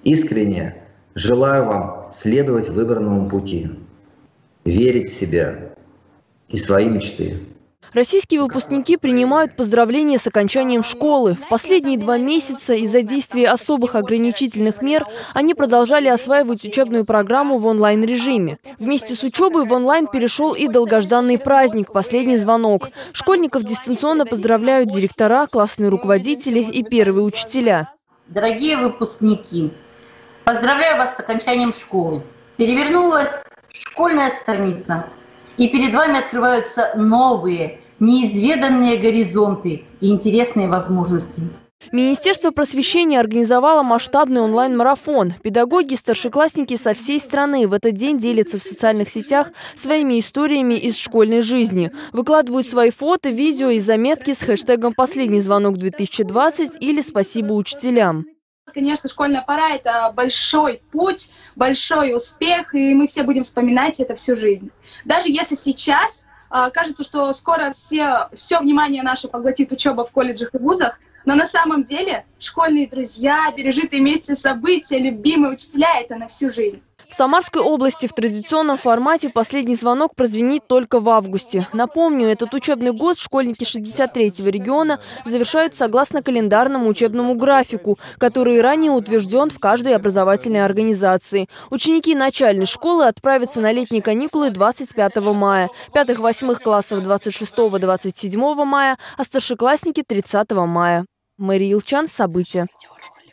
Искренне желаю вам следовать выбранному пути, верить в себя и свои мечты. Российские выпускники принимают поздравления с окончанием школы. В последние 2 месяца из-за действия особых ограничительных мер они продолжали осваивать учебную программу в онлайн-режиме. Вместе с учебой в онлайн перешел и долгожданный праздник «Последний звонок». Школьников дистанционно поздравляют директора, классные руководители и первые учителя. Дорогие выпускники, поздравляю вас с окончанием школы. Перевернулась школьная страница, и перед вами открываются новые, неизведанные горизонты и интересные возможности. Министерство просвещения организовало масштабный онлайн-марафон. Педагоги и старшеклассники со всей страны в этот день делятся в социальных сетях своими историями из школьной жизни. Выкладывают свои фото, видео и заметки с хэштегом «Последний звонок 2020» или «Спасибо учителям». Конечно, школьная пора – это большой путь, большой успех, и мы все будем вспоминать это всю жизнь. Даже если сейчас кажется, что скоро все внимание наше поглотит учеба в колледжах и вузах, но на самом деле школьные друзья, пережитые вместе события, любимые учителя – это на всю жизнь. В Самарской области в традиционном формате «Последний звонок» прозвенит только в августе. Напомню, этот учебный год школьники 63-го региона завершают согласно календарному учебному графику, который ранее утвержден в каждой образовательной организации. Ученики начальной школы отправятся на летние каникулы 25 мая, 5-8 классов 26-27 мая, а старшеклассники 30 мая. Мария Илчан, события.